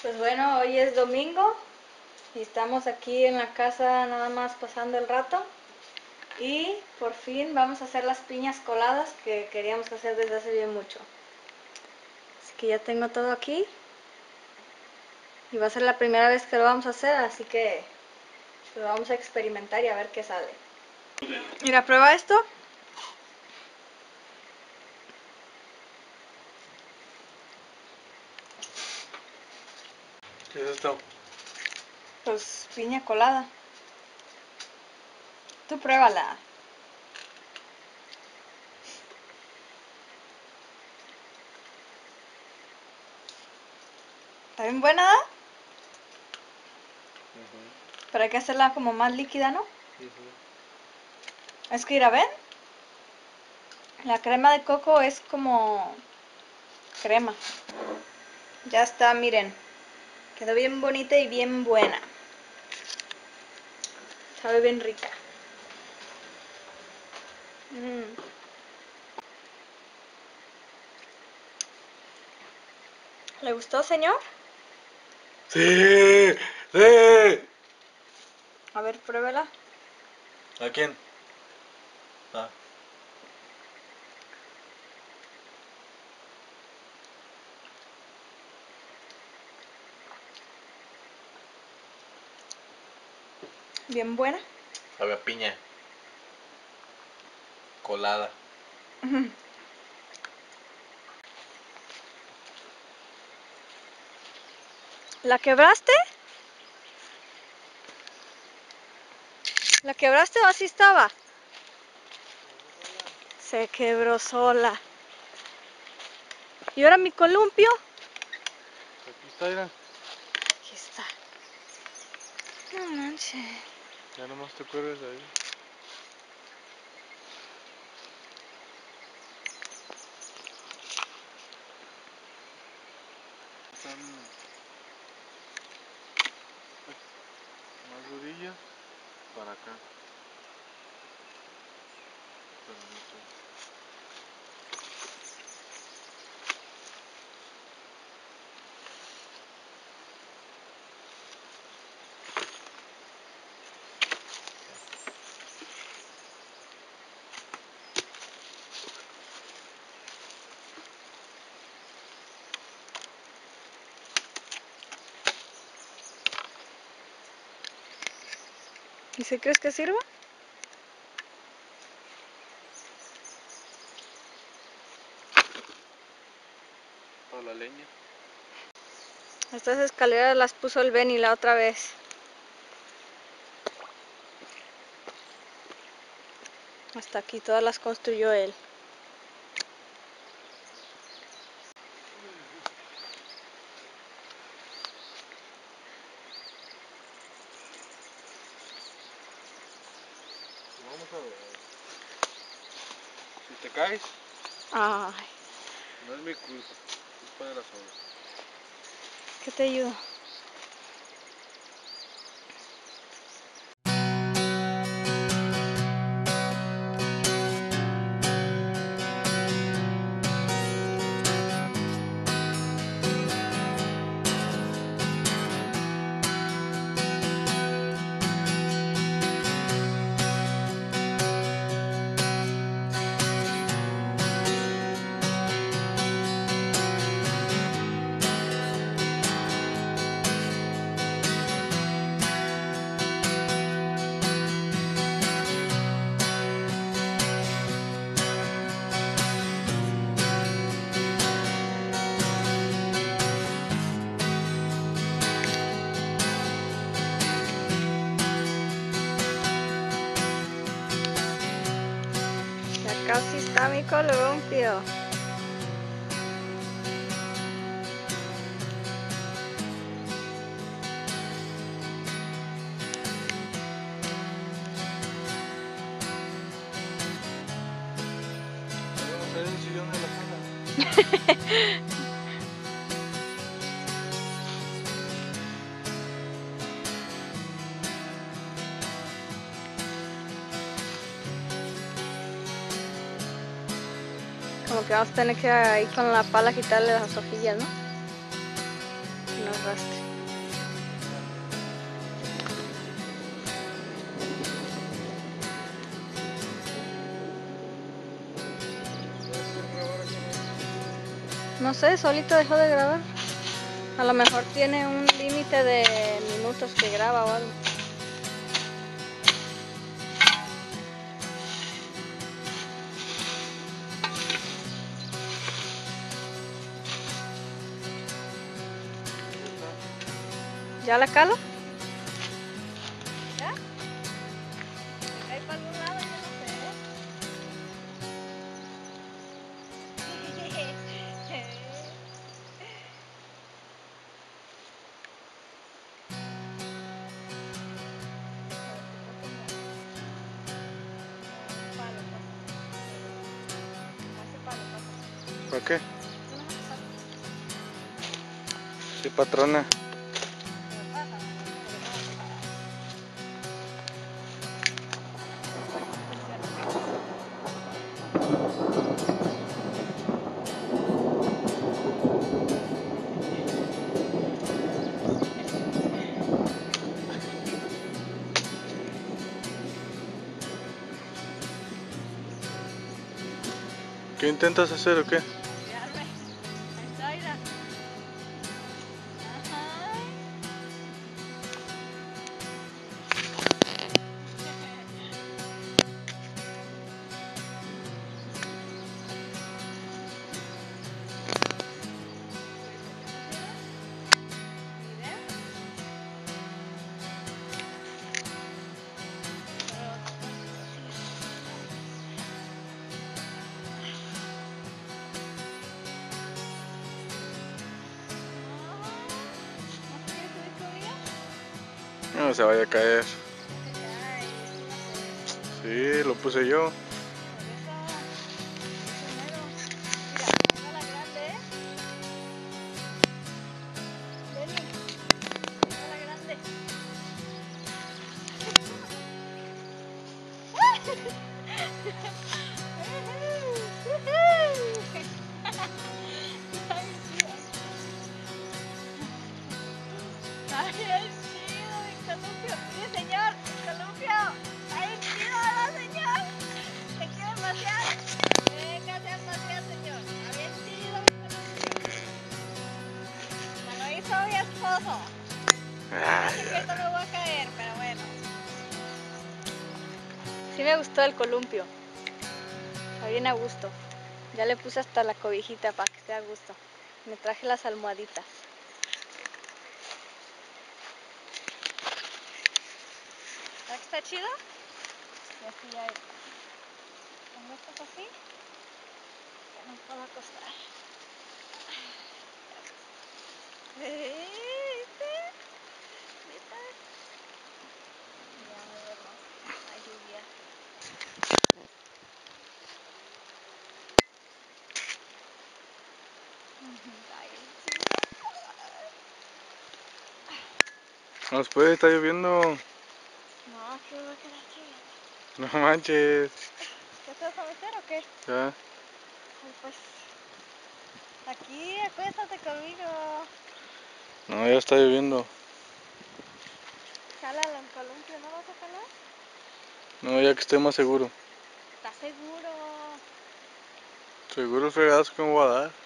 Pues bueno, hoy es domingo y estamos aquí en la casa nada más pasando el rato y por fin vamos a hacer las piñas coladas que queríamos hacer desde hace bien mucho. Así que ya tengo todo aquí y va a ser la primera vez que lo vamos a hacer, así que lo vamos a experimentar y a ver qué sale. Mira, prueba esto. ¿Qué es esto? Pues piña colada. Tú pruébala. ¿Está bien buena? Pero hay que hacerla como más líquida, ¿no? Es que, mira, ¿ven? La crema de coco es como crema. Ya está, miren. Quedó bien bonita y bien buena. Sabe bien rica. ¿Le gustó, señor? ¡Sí! ¡Sí! A ver, pruébela. ¿A quién? Ah. Bien buena. Sabe a piña. Colada. ¿La quebraste? ¿La quebraste o así estaba? Se quebró sola. ¿Y ahora mi columpio? Aquí está, mira. Aquí está. No manches. Ya nomás te acuerdas de ahí. Están más durillas para acá. Pero no sé. ¿Y si crees que sirva? Para la leña. Estas escaleras las puso el Benny la otra vez. Hasta aquí todas las construyó él. Vamos a ver. Si te caes, Ay, no es mi culpa. Es culpa de las olas. ¿qué te ayudo? Ya casi está mi columpio. Vamos a hacer el sillón de la sala. Como que vamos a tener que ir con la pala quitarle las hojillas, ¿no? Que nos arrastre. No sé, solito dejó de grabar. A lo mejor tiene un límite de minutos que graba o algo. ¿Ya la calo? ¿Ya? ¿Se cae para algún lado? Yo no sé. ¿Para qué? Sí, patrona. ¿Qué intentas hacer o qué? Tirarme. Ahí está, mira. Ajá. No se vaya a caer. Ay, Sí, lo puse yo. por eso, primero. Mira, ponga la grande, ¿eh? Lenny, ponga la grande. Ay, es chido, mi columpio. Mire, señor, mi columpio. Ay, es chido, ¿verdad, señor? ¿Te quiere pasear? Véngase a pasear, señor. Está bien chido, mi columpio. Me lo hizo mi esposo. Ay, Sé que ahorita me voy a caer, pero bueno. Sí me gustó el columpio. Está bien a gusto. Ya le puse hasta la cobijita para que esté a gusto. Me traje las almohaditas. ¿Verdad que está chido? Y así ya pongo estas así. Ya no puedo acostar. ¿Viste? ¿Viste? Ya me duermo. Hay lluvia. Está bien chido. no se puede, está lloviendo. No, aquí me va a quedar chido. No manches. ¿Ya te vas a meter o qué? Ya. Ay, pues. Aquí, acuéstate conmigo. No, ya está lloviendo. Jálala el columpio, ¿no vas a jalar? No, ya que esté más seguro. ¿Estás seguro? Seguro fregados que me voy a dar.